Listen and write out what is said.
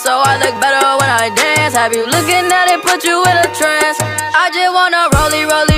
so I look better when I dance. Have you looking at it, put you in a trance. I just wanna rollie, rollie